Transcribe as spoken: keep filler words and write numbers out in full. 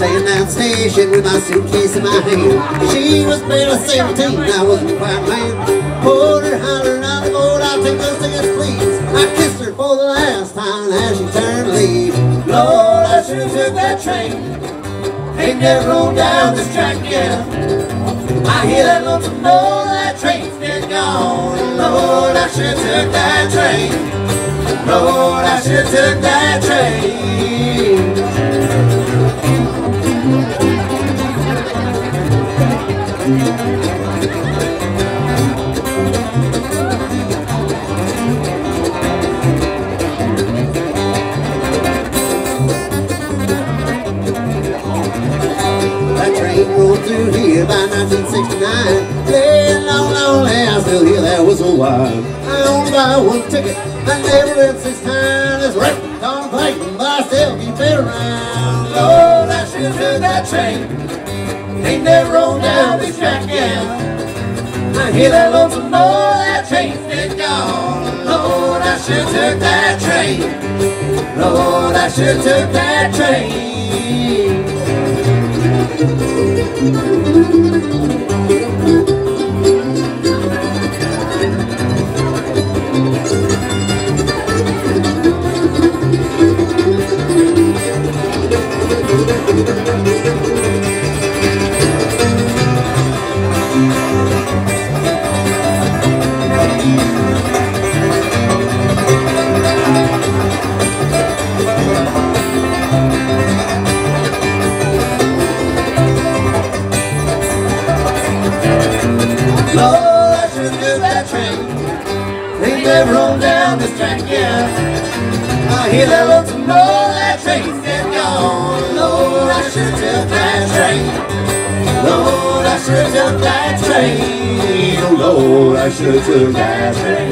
Staying down station with my suitcase in my hand. She was barely seventeen, I wasn't quite a man. Pulled her, hollered out the board, I'll take those tickets please. I kissed her for the last time as she turned to leave. Lord, I should've took that train. Ain't never rolled down this track again. I hear that lonesome know that train's dead gone. Lord, I should've took that train. Lord, I should've took that train. That train rolled through here by nineteen sixty-nine. Laying long, lonely, I still hear that whistle whine. I only buy one ticket, I never been six times. It's right contemplating, but I still keep it around. Lord, I should've took that train. Ain't never rolled down this track again. I hear that lonesome know that train's dead gone. Lord, I should've took that train. Lord, I should've took that train. Lord, I should've took that train. Ain't never rolled down this track again. I hear that lonesome know that train's dead gone. Lord, I should've took that train. Lord, I should've took that train. Oh Lord, I should've took that train.